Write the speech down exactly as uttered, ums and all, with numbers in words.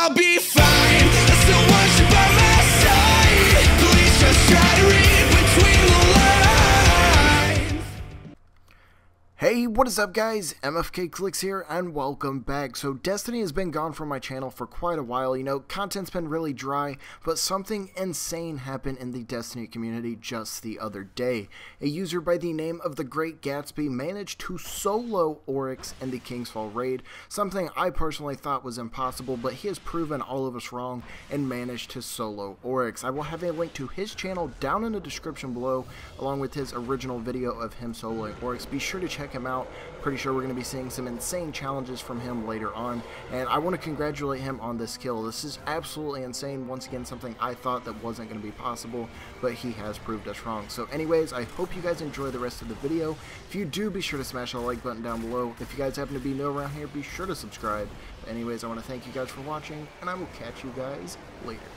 I'll be fine. I still want you by my side. Please just try to read between the lines. Hey, what is up guys? M F K Clicks here and welcome back. So Destiny has been gone from my channel for quite a while. You know, content's been really dry, but something insane happened in the Destiny community just the other day. A user by the name of the Great Gatsby managed to solo Oryx in the Kingsfall raid, something I personally thought was impossible, but he has proven all of us wrong and managed to solo Oryx. I will have a link to his channel down in the description below, along with his original video of him soloing Oryx. Be sure to check him out. Pretty sure we're going to be seeing some insane challenges from him later on, and I want to congratulate him on this kill. This is absolutely insane. Once again, something I thought that wasn't going to be possible, but he has proved us wrong. So anyways, I hope you guys enjoy the rest of the video. If you do, be sure to smash the like button down below. If you guys happen to be new around here, be sure to subscribe. But anyways, I want to thank you guys for watching, and I will catch you guys later.